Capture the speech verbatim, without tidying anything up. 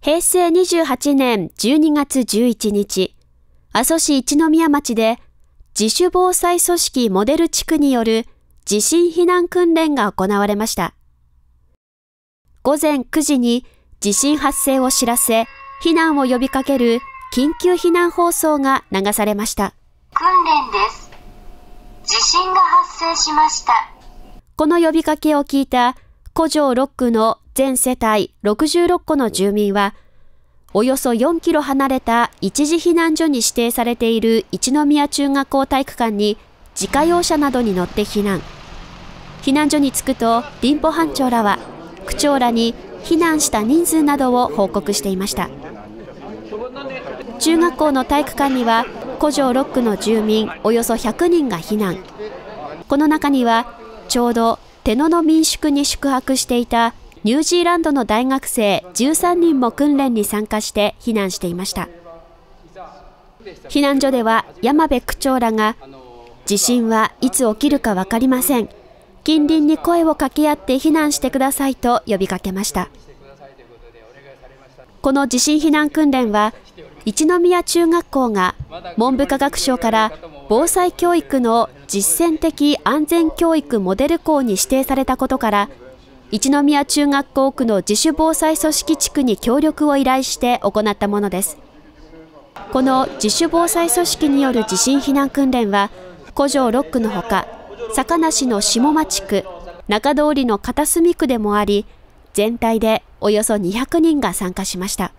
へいせいにじゅうはちねんじゅうにがつじゅういちにち、阿蘇市一宮町で自主防災組織モデル地区による地震避難訓練が行われました。ごぜんくじに地震発生を知らせ、避難を呼びかける緊急避難放送が流されました。 訓練です。地震が発生しました。 この呼びかけを聞いた古城ろっくの全世帯ろくじゅうろっこの住民は、およそよんキロ離れた一時避難所に指定されている一宮中学校体育館に自家用車などに乗って避難。避難所に着くと、林保班長らは区長らに避難した人数などを報告していました。中学校の体育館には古城ろっくの住民およそひゃくにんが避難。この中にはちょうど手野の民宿に宿泊していたニュージーランドの大学生じゅうさんにんも訓練に参加して避難していました。避難所では山部区長らが、地震はいつ起きるか分かりません。近隣に声を掛け合って避難してくださいと呼びかけました。この地震避難訓練は、一宮中学校が文部科学省から防災教育の実践的安全教育モデル校に指定されたことから、一宮中学校区の自主防災組織地区に協力を依頼して行ったものです。この自主防災組織による地震避難訓練は、古城ろっくのほか、坂梨の下町区、中通りの片隅区でもあり、全体でおよそにひゃくにんが参加しました。